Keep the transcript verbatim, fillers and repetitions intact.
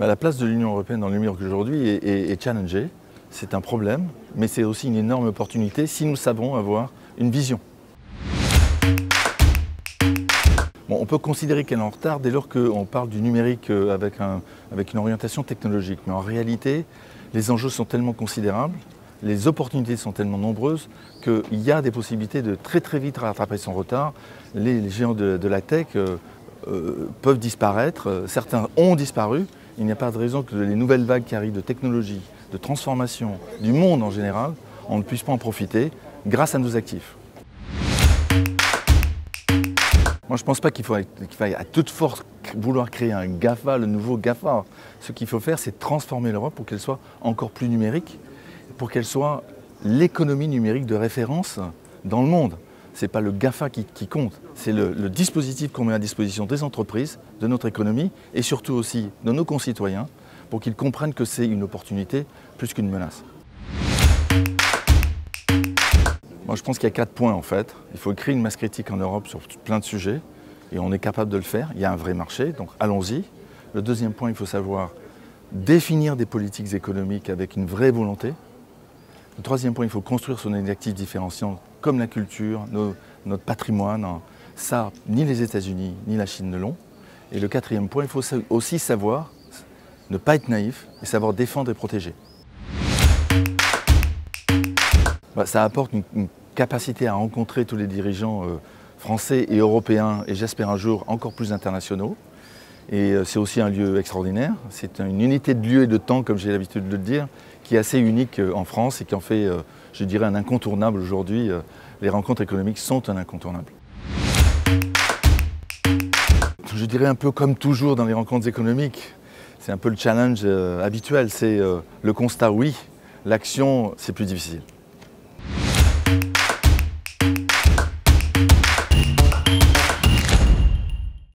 Bah, la place de l'Union européenne dans le numérique aujourd'hui est, est, est challengée. C'est un problème, mais c'est aussi une énorme opportunité si nous savons avoir une vision. Bon, on peut considérer qu'elle est en retard dès lors qu'on parle du numérique avec, un, avec une orientation technologique. Mais en réalité, les enjeux sont tellement considérables, les opportunités sont tellement nombreuses qu'il y a des possibilités de très très vite rattraper son retard. Les, les géants de, de la tech euh, euh, peuvent disparaître, certains ont disparu. Il n'y a pas de raison que les nouvelles vagues qui arrivent de technologie, de transformation, du monde en général, on ne puisse pas en profiter grâce à nos actifs. Moi, je ne pense pas qu'il faille, qu'il faille à toute force vouloir créer un GAFA, le nouveau GAFA. Ce qu'il faut faire, c'est transformer l'Europe pour qu'elle soit encore plus numérique, pour qu'elle soit l'économie numérique de référence dans le monde. Ce n'est pas le GAFA qui, qui compte, c'est le, le dispositif qu'on met à disposition des entreprises, de notre économie et surtout aussi de nos concitoyens pour qu'ils comprennent que c'est une opportunité plus qu'une menace. Moi, je pense qu'il y a quatre points en fait. Il faut créer une masse critique en Europe sur plein de sujets et on est capable de le faire. Il y a un vrai marché, donc allons-y. Le deuxième point, il faut savoir définir des politiques économiques avec une vraie volonté. Le troisième point, il faut construire sur des actifs différenciants comme la culture, nos, notre patrimoine. Ça, ni les États-Unis ni la Chine ne l'ont. Et le quatrième point, il faut aussi savoir ne pas être naïf et savoir défendre et protéger. Bah, ça apporte une, une capacité à rencontrer tous les dirigeants euh, français et européens et j'espère un jour encore plus internationaux. Et euh, c'est aussi un lieu extraordinaire. C'est une unité de lieu et de temps, comme j'ai l'habitude de le dire, qui est assez unique euh, en France et qui en fait, euh, je dirais, un incontournable aujourd'hui. Euh, les rencontres économiques sont un incontournable. Je dirais un peu comme toujours dans les rencontres économiques, c'est un peu le challenge euh, habituel, c'est euh, le constat oui, l'action c'est plus difficile.